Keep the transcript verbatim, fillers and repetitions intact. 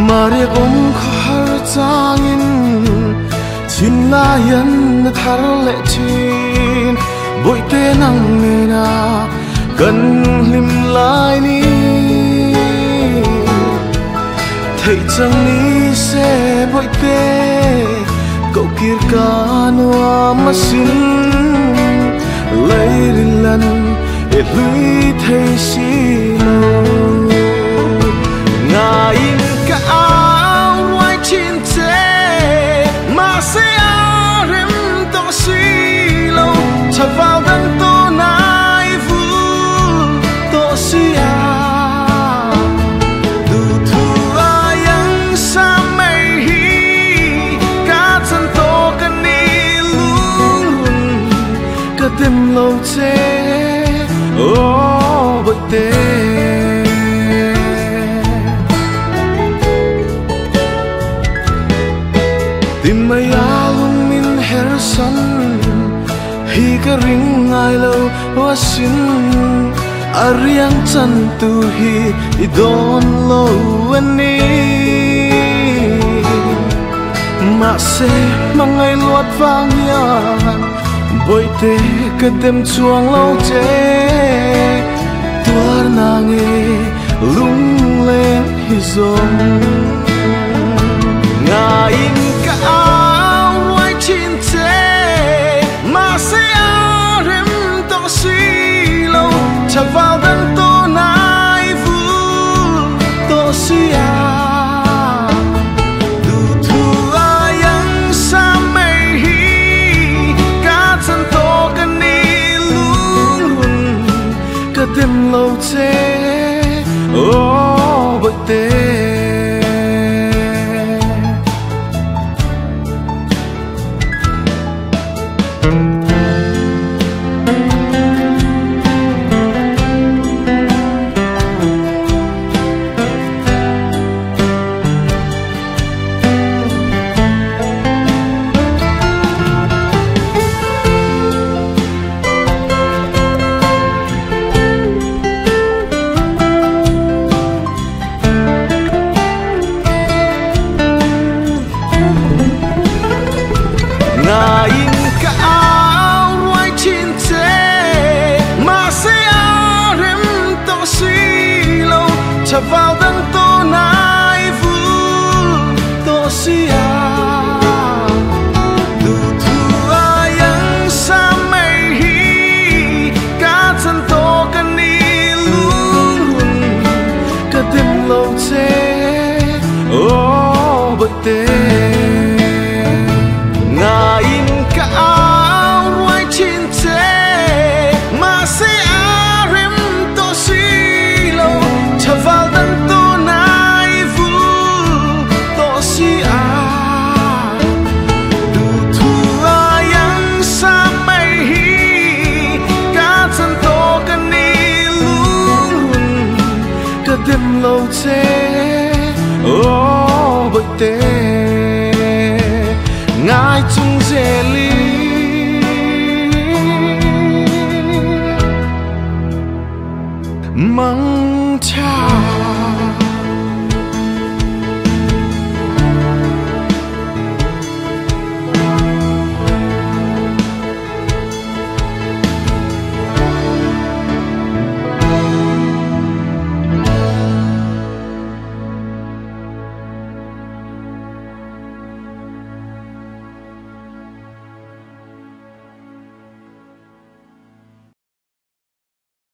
Maria gom khar changin chin layan thar le chin boi te nang na kan lim lai ni thei chang ni se boi te cậu kir ka noa masin lấy lần e lui thei si lo ngài ka áo ngoài chín thế mà sẽ áo rem to suy lâu chợt vào đằng tô nai vu to suy à đủ thu ayang sa mây hi cả chân to cần đi luôn cả tim lâu chế ô bội tê tim mây alung min her sun hi ka ring ngai lo wa sin ariang chan tu hi idon lo ani ma se mangai luat vang yan boi te ka dem chuang lo che tuar na nge lung lên hi zong ngain ka áo ngoài chín thế mà sẽ áo rem to suy lâu chợt vào đằng tô nai vu to suy à đủ thu ayang sa mây hi cả chân to cần đi luôn cả tim lâu chế ô bội tê ngain ka áo ngoài chín thế mà sẽ áo rem to suy lâu chợt vào đằng tô nai vu to suy à đủ thu ayang sa mây hi cả chân to cần đi luôn cả tim lâu chế ô bội tê ngain ka áo ngoài chín thế mà sẽ áo rem to suy lâu chợt vào đằng tô nai vu to suy à đủ thu ayang sa mây hi cả chân to cần đi luôn cả tim lâu chế ô bội tê ngài chung dễ li